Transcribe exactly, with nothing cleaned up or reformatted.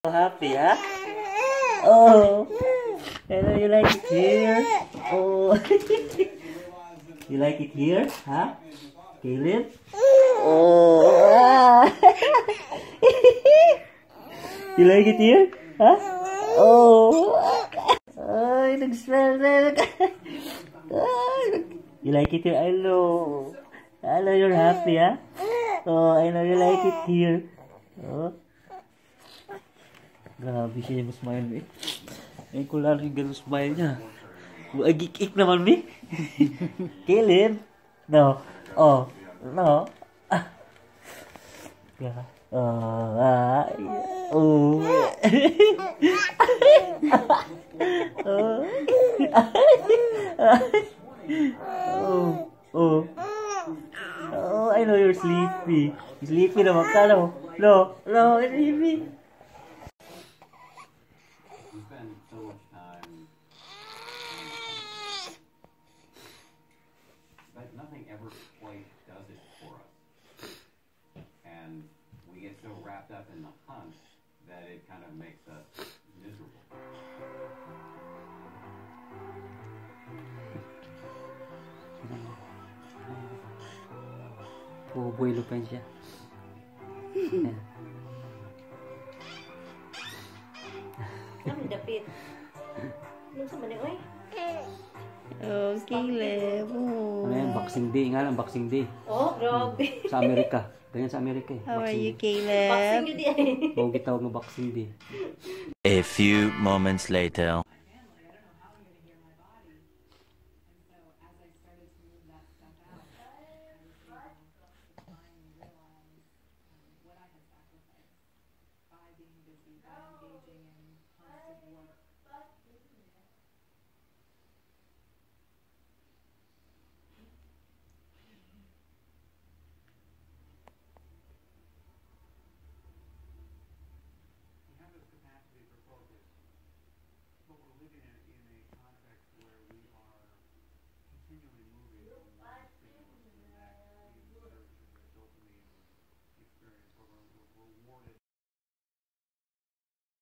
Happy, huh? Oh, hello, you like it here? Oh, you like it here, huh? Caleb? Oh, you like it here, huh? Oh, ay, nag-smell na. You like it here? I know. I know you're happy, huh? Oh, I know you like it here. Oh. Grabe siya yung smile eh. Ngayon ko lang yung ganun smile niya. Agik-ik naman mi. Kilin. No. Oh. No. Ah. Yeah. Oh. Ah. Oh. Oh. Oh. Oh. Oh. I know you're sleepy. Sleepy naman ka, no? No. No. Sleepy. Spend so much time, but nothing ever quite does it for us. And we get so wrapped up in the hunt that it kind of makes us miserable. Bubuelo pa siya. Ang dapit. Ano sa mani, oy? Oh, Caleb. Oh. Ano yan? Boxing Day nga lang, Boxing Day. Oh, grabe. Sa Amerika. Ganyan sa Amerika eh. How are Boxing you, Day. Caleb? Boxing yun di ay. Oo, gitawag ng Boxing Day. A few moments later. By being busy, by engaging in constant work,